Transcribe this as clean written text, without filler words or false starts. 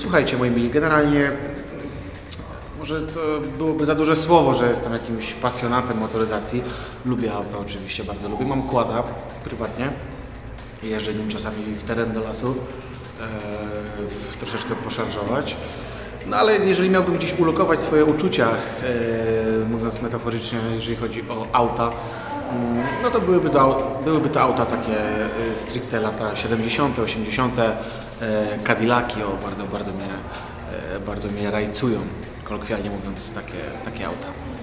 słuchajcie, moi mili, generalnie może to byłoby za duże słowo, że jestem jakimś pasjonatem motoryzacji. Lubię auta oczywiście, bardzo lubię. Mam quada prywatnie. Jeżdżę nim czasami w teren do lasu, troszeczkę poszarżować. No ale jeżeli miałbym gdzieś ulokować swoje uczucia, mówiąc metaforycznie, jeżeli chodzi o auta, no to byłyby to auta takie stricte lata 70., 80., Cadillaki, bardzo mnie rajcują, kolokwialnie mówiąc, takie auta.